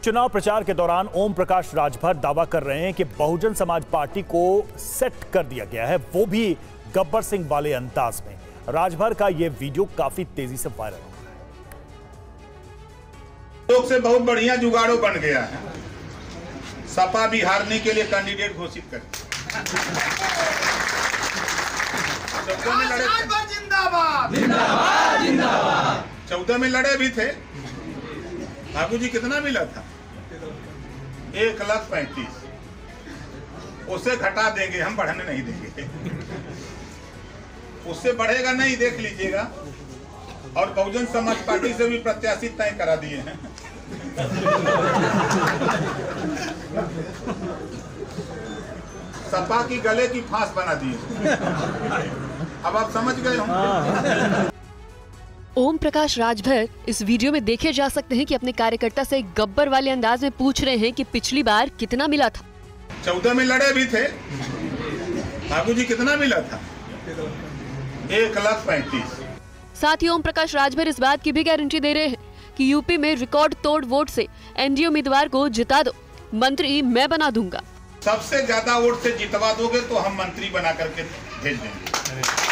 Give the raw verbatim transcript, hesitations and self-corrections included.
चुनाव प्रचार के दौरान ओम प्रकाश राजभर दावा कर रहे हैं कि बहुजन समाज पार्टी को सेट कर दिया गया है, वो भी गब्बर सिंह वाले अंदाज में। राजभर का यह वीडियो काफी तेजी से वायरल हो रहा है। लोग से बहुत बढ़िया जुगाड़ो बन गया है। सपा भी हारने के लिए कैंडिडेट घोषित कर जिंदाबाद जिंदाबाद जिंदाबाद चौदह में लड़े भी थे। ठाकुर जी कितना मिला था? एक लाख पैंतीस। उससे घटा देंगे हम, बढ़ने नहीं देंगे। उससे बढ़ेगा नहीं, देख लीजिएगा। और बहुजन समाज पार्टी से भी प्रत्याशी तय करा दिए हैं। सपा की गले की फांस बना दिए। अब आप समझ गए होंगे। ओम प्रकाश राजभर इस वीडियो में देखे जा सकते हैं कि अपने कार्यकर्ता से गब्बर वाले अंदाज में पूछ रहे हैं कि पिछली बार कितना मिला था। चौदह में लड़े भी थे। ठाकुर जी कितना मिला था? एक लाख पैंतीस। साथ ही ओम प्रकाश राजभर इस बात की भी गारंटी दे रहे हैं कि यूपी में रिकॉर्ड तोड़ वोट से एनडीए उम्मीदवार को जिता दो, मंत्री मैं बना दूंगा। सबसे ज्यादा वोट से जितवा दोगे तो हम मंत्री बना करके भेज देंगे।